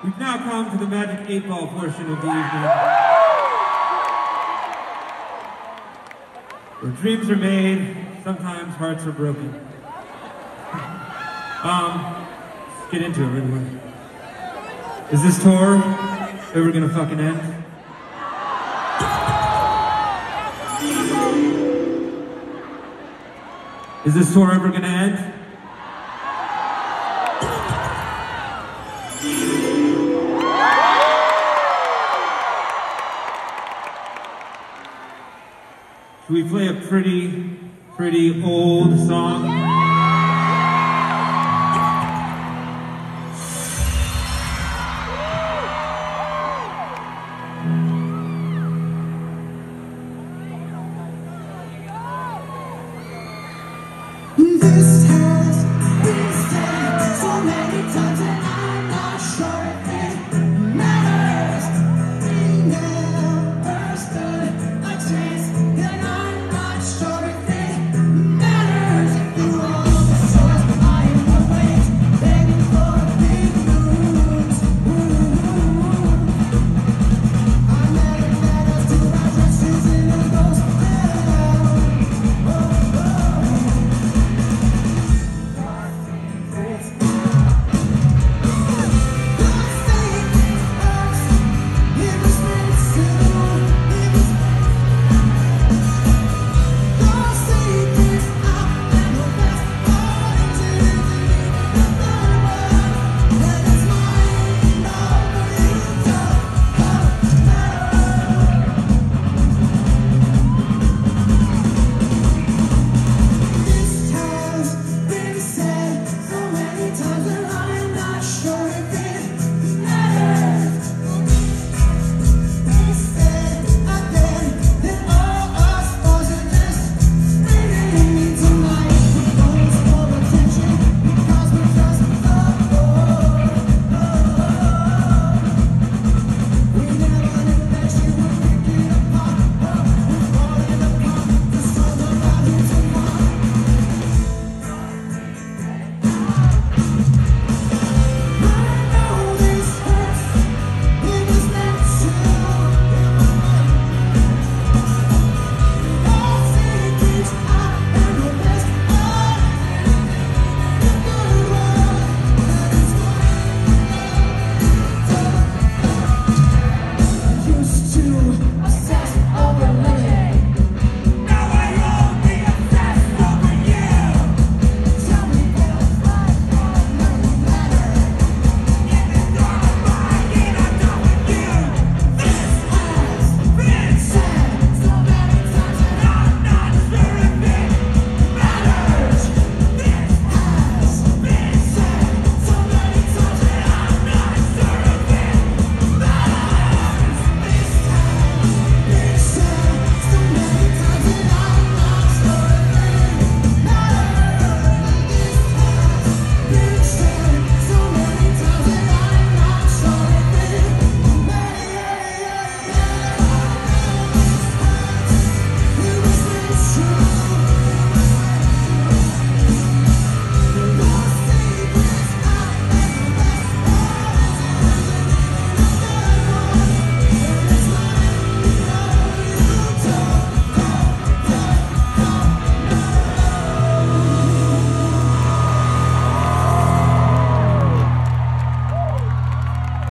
We've now come to the Magic 8 Ball portion of the evening, where dreams are made, sometimes hearts are broken. Let's get into it right away. Is this tour ever gonna fucking end? Is this tour ever gonna end? Should we play a pretty old song? This